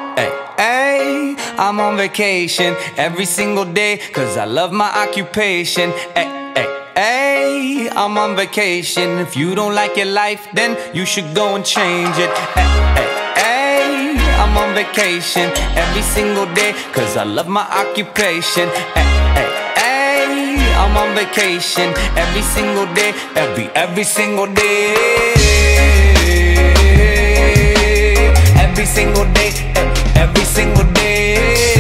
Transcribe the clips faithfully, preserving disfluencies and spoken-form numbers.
Ay, ay, I'm on vacation every single day, cause I love my occupation. Ay, ay, ay, I'm on vacation. If you don't like your life, then you should go and change it. Ay, ay, ay, I'm on vacation every single day, cause I love my occupation. Ay, ay, ay, I'm on vacation every single day, every, every single day. Every single day, every single day.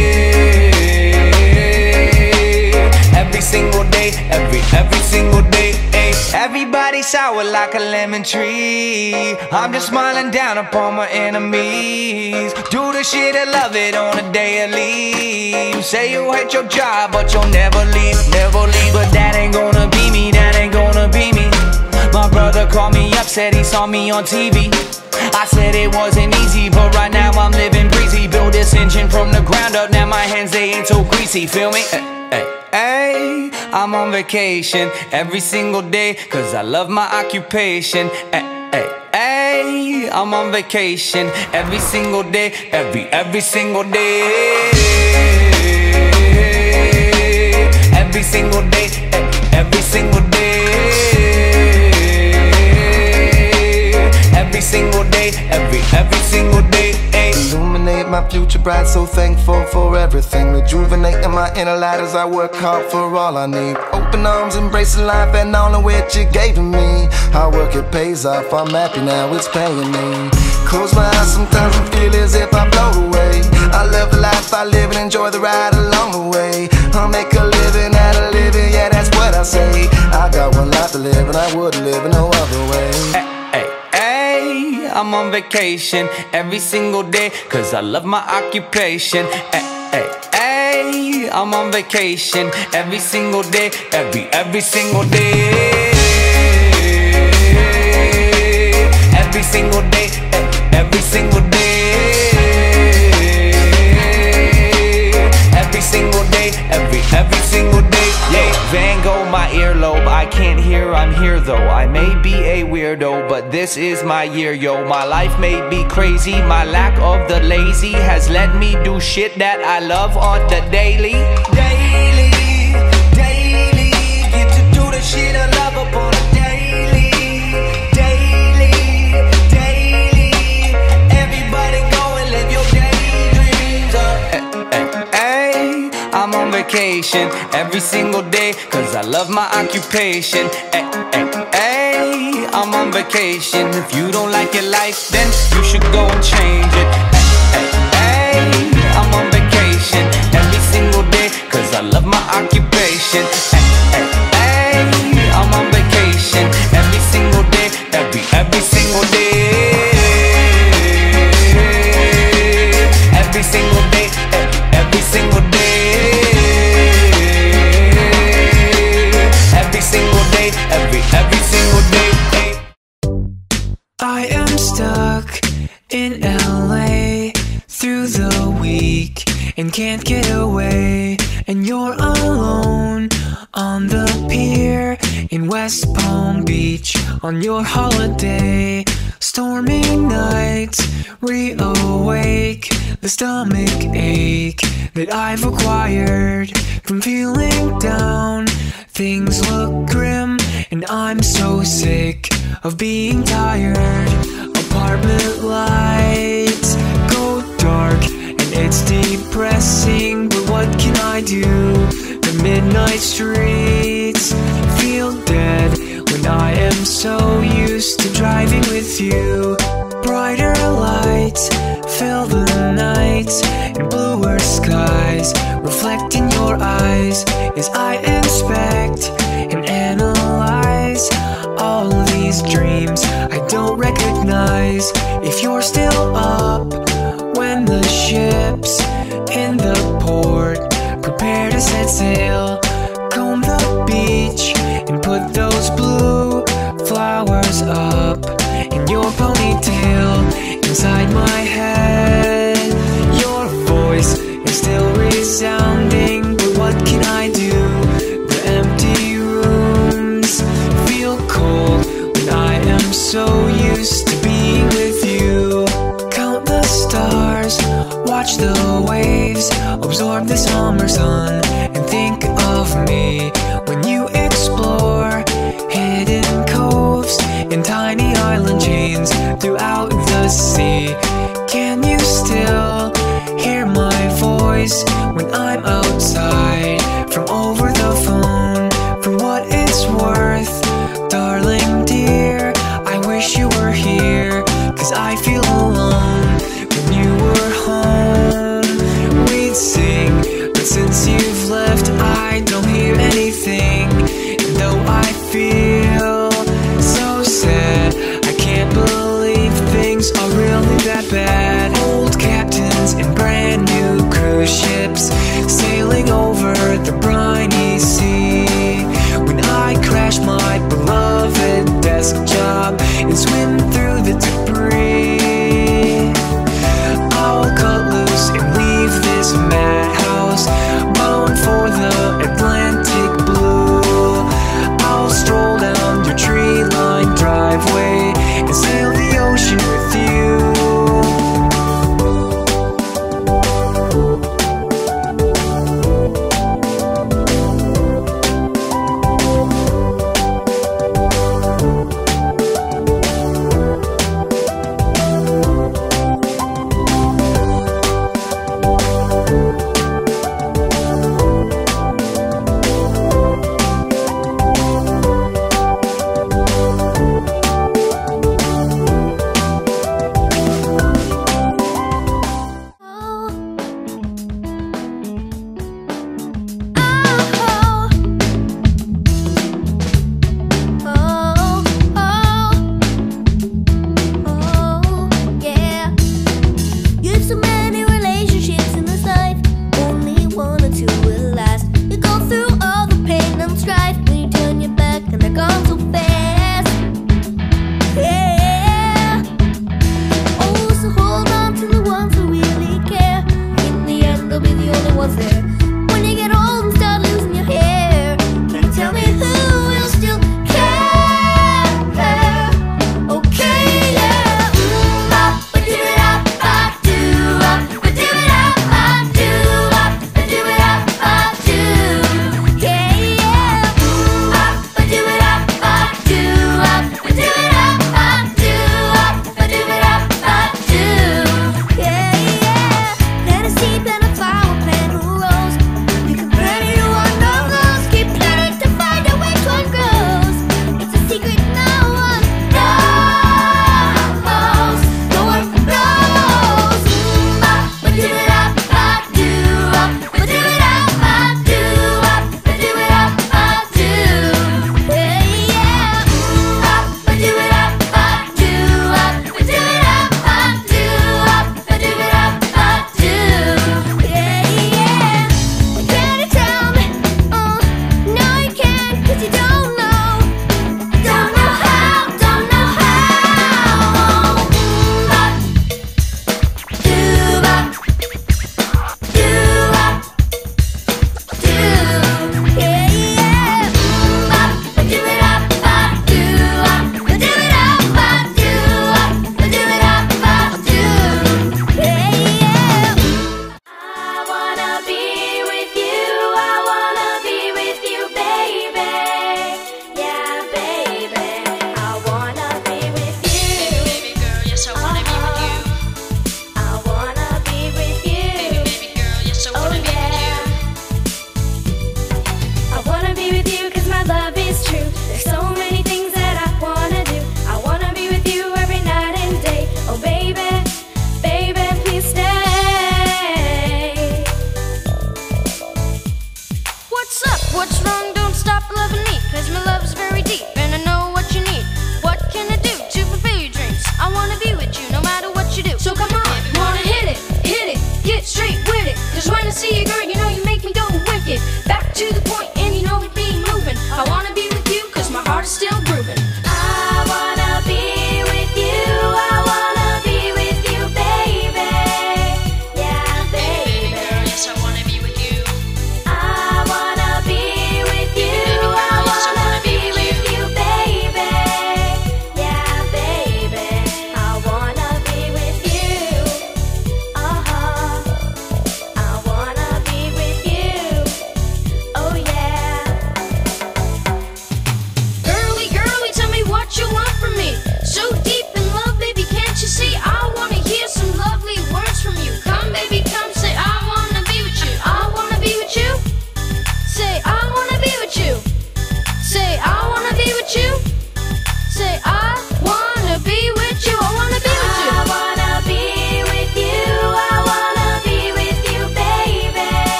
Every single day, every, every single day. Everybody sour like a lemon tree. I'm just smiling down upon my enemies. Do the shit and love it on a daily. You say you hate your job, but you'll never leave, never leave. But that ain't gonna be me, that ain't gonna be me. My brother called me up, said he saw me on T V. I said it wasn't easy, but right now I'm living breezy. Build this engine from the ground up, now my hands, they ain't so greasy, feel me? Ay, ay, I'm on vacation every single day, cause I love my occupation. Ay, ay, ay, I'm on vacation every single day, every, every single day. Every single day, every single day. Every single day, every, every single day. Illuminate my future bright, so thankful for everything. Rejuvenating my inner light as I work hard for all I need. Open arms, embracing life and all of which you gave to me. Hard work, it pays off, I'm happy now, it's paying me. Close my eyes sometimes and feel as if I float away. I love the life I live and enjoy the ride along the way. I'll make a living out of living, yeah, that's what I say. I got one life to live and I wouldn't live in no other way. I'm on vacation every single day, cause I love my occupation. Ay, ay, ay, I'm on vacation every single day, every, every single day. Every single day, every single day. Every single day, every, every single day. Yeah, Van Gogh, my earlobe, I can't hear, I'm here though. I may be a weirdo, but this is my year, yo. My life may be crazy, my lack of the lazy has let me do shit that I love on the daily. Daily, daily, get to do the shit I love upon a daily. Daily, daily, everybody go and live your daydreams up. Ay, ay, ay, I'm on vacation every single day, cause I love my occupation. Ay, ay, ay, I'm on vacation. If you don't like your life, then you should go and change it. Ay, ay, ay, I'm on vacation every single day, cause I love my occupation. Ay, ay, ay, I'm on vacation every single day, every, every single day. Every single day, every single day. Every single day, every, every single day. I am stuck in L A through the week and can't get away. And you're alone on the pier in West Palm Beach on your holiday. Stormy nights reawake the stomach ache that I've acquired from feeling down. Things look grim and I'm so sick of being tired. Apartment lights go dark and it's depressing, but what can I do? The midnight streets feel dead when I am so used to driving with you. Brighter lights fill the nights and bluer skies reflect in your eyes as I inspect and analyze all these dreams I don't recognize. If you're still up when the ship's in the port, prepare to set sail, comb the beach and put those blue flowers up in your ponytail. Inside my head, your voice is still resounding, but what can I do? The empty rooms feel cold when I am so used to being with you. Count the stars, watch watch the waves absorb the summer sun, and think of me when you explore hidden coves and tiny island chains throughout the sea. Can you still hear my voice when I'm outside from over the phone? For what it's worth, darling dear, I wish you were here, 'cause I feel alone. When you were home, we'd sing, but since you've left, I don't hear anything. And though I feel so sad, I can't believe things are really that bad. Old captains and brand new cruise ships sailing over the briny sea. When I crash my beloved desk job and swim through the debris, I'll cut loose and leave this madhouse, bound for the Atlantic blue. I'll stroll down your tree-lined driveway and sail the ocean with you.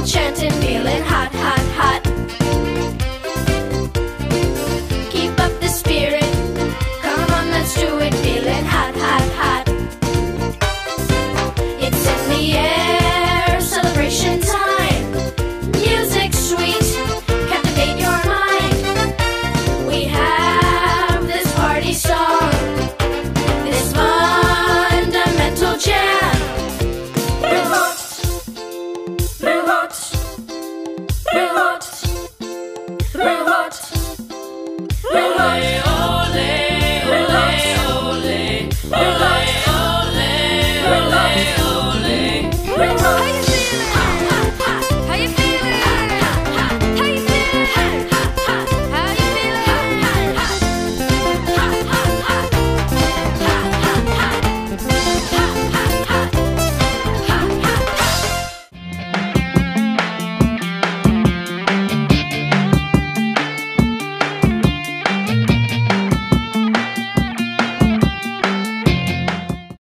chanting, feeling hot, hot, hot. Keep up the spirit. Come on, let's do it. Feeling hot, hot, hot. It's in the air, celebration time. Music sweet, captivate your mind. We have this party song, this fundamental jam. Real hot, real hot, real hot, real hot, real hot.